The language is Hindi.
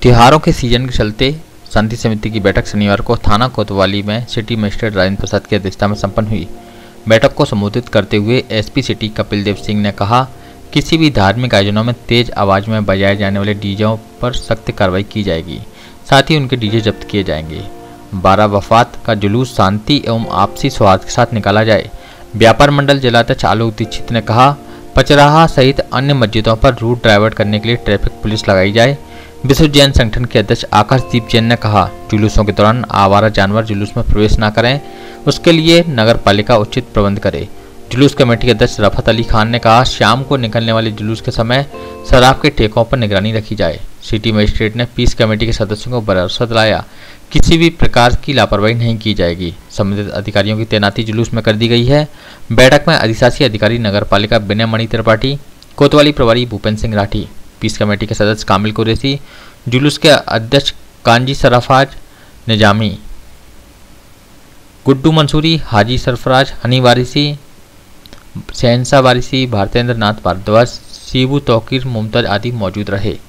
त्योहारों के सीजन के चलते शांति समिति की बैठक शनिवार को थाना कोतवाली में सिटी मजिस्ट्रेट राजेंद्र प्रसाद की अध्यक्षता में संपन्न हुई। बैठक को संबोधित करते हुए एसपी सिटी कपिल देव सिंह ने कहा, किसी भी धार्मिक आयोजनों में तेज आवाज में बजाए जाने वाले डीजेओं पर सख्त कार्रवाई की जाएगी, साथ ही उनके डीजे जब्त किए जाएंगे। 12 वफात का जुलूस शांति एवं आपसी सौहार्द के साथ निकाला जाए। व्यापार मंडल जिलाध्यक्ष आलोक दीक्षित ने कहा, पचराहा सहित अन्य मस्जिदों पर रूट डाइवर्ट करने के लिए ट्रैफिक पुलिस लगाई जाए। विश्व जैन संगठन के अध्यक्ष आकाशदीप जैन ने कहा, जुलूसों के दौरान आवारा जानवर जुलूस में प्रवेश न करें, उसके लिए नगर पालिका उचित प्रबंध करे। जुलूस कमेटी के अध्यक्ष रफत अली खान ने कहा, शाम को निकलने वाले जुलूस के समय शराब के ठेकों पर निगरानी रखी जाए। सिटी मजिस्ट्रेट ने पीस कमेटी के सदस्यों को भरोसा दिलाया, किसी भी प्रकार की लापरवाही नहीं की जाएगी। संबंधित अधिकारियों की तैनाती जुलूस में कर दी गई है। बैठक में अधिशासी अधिकारी नगर पालिका विनय मणि त्रिपाठी, कोतवाली प्रभारी भूपेंद्र सिंह राठी, पीस कमेटी के सदस्य कामिल कुरैशी, जुलूस के अध्यक्ष कांजी सरफराज निजामी, गुड्डू मंसूरी, हाजी सरफराज, हनी वारिसी, शहनशाह वारिसी, भारतेंद्र नाथ भारद्वाज, शिबू तौकीर, मुमताज आदि मौजूद रहे।